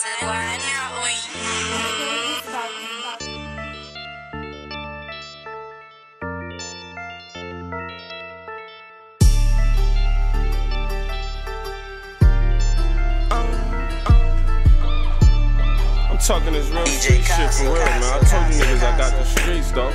I'm talking this real street shit for real, man. I told you niggas I got the streets, though.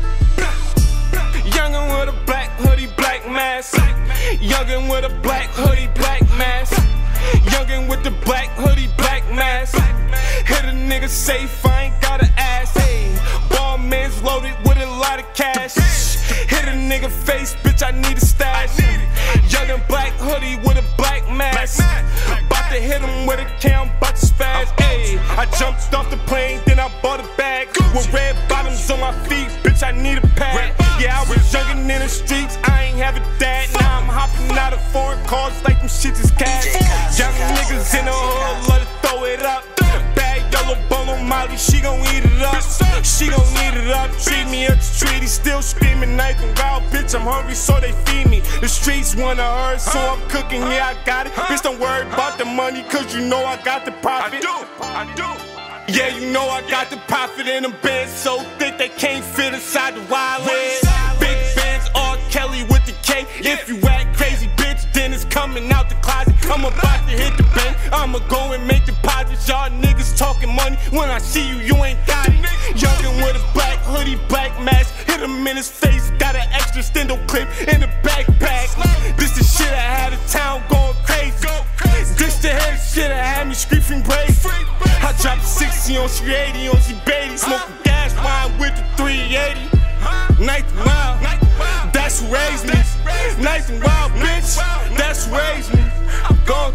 Youngin' with a black hoodie, black mask. Youngin' with a black hoodie, black mask. Youngin' with the black hoodie, black mask. Hit a nigga safe, I ain't gotta ask. Hey, ball man's loaded with a lot of cash. Hit a nigga face, bitch, I need a stash. Youngin' black hoodie with a black mask. Bout to hit him with a cam, bout to spaz. Hey, I jumped off the plane, then I bought a bag. With red bottoms on my feet, bitch, I need a pad. Yeah, I was youngin' in the streets, I ain't have a dad. Now I'm hopping out of foreign cars like them shits is cash. Young niggas in the hood, let it throw it up. Bad yellow bone on Molly, she gon' eat it up. She gon' eat it up, treat me at the street. He still screaming knife and wild, bitch, I'm hungry, so they feed me. The streets wanna hurt, so I'm cooking, yeah, I got it. Bitch, don't worry about the money, cause you know I got the profit. I do. Yeah, you know I got the profit in them bands so thick they can't fit inside the wireless. Big bands, R. Kelly with the K. If you act crazy, bitch, then it's coming out the closet. I'm about to hit the bank, I'ma go and make deposits. Y'all niggas talking money, when I see you, you ain't got it. Youngin' with a black hoodie, black mask. Hit him in his face, got an extra stendo clip in the backpack. This the shit I had the town going crazy. This the head shit I had me screaming brave. I dropped 60 on 380 on C-Baby. Smoking gas wine with the 380. Nice and wild, that's who raised me. Nice and wild, bitch, that's who raised me. I'm going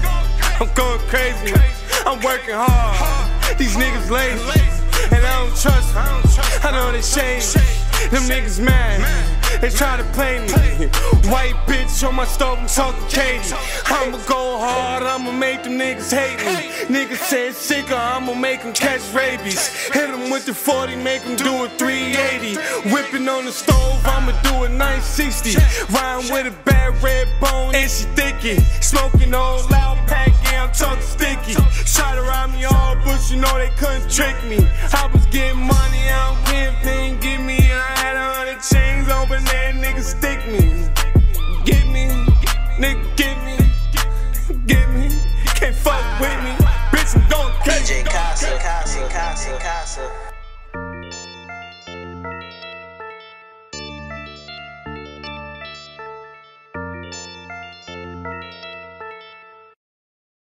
crazy, I'm working hard. These niggas lazy, and I don't trust them. I know they shame me. Them niggas mad, they try to play me. White bitch on my stove, I'm talking Katie. I'ma go hard, I'ma make them niggas hate me. Niggas said sicker, I'ma make them catch rabies. Hit them with the 40, make them do a 380. Whipping on the stove, I'ma do a 960. Rhyme with a bad red bone, and she thicky. Smoking on loud pack, yeah, I'm talking sticky. Try to rob me all, but you know they couldn't trick me. I was getting money, I don't give things.